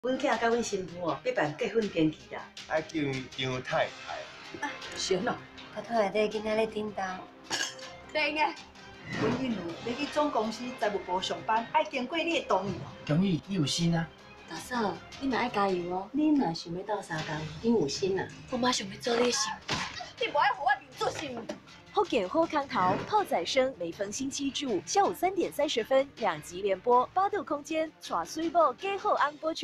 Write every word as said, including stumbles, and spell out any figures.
阮囝甲阮新妇哦，要办结婚登记啦。 爱叫伊张太太。 啊，行咯。 头头内底囡仔咧叮当。 对个。阮囡女要去总公司财务部上班，爱经过你的同意哦。 同意，你有心啊。 大嫂，你嘛爱加油哦。你若想要斗相共，你有心啊。我妈想要做你的新妇。 你不爱互我面做心。 后健后康桃炮仔生，每逢星期一至五下午三点三十分两集连播，八度空间耍水某给后安播出。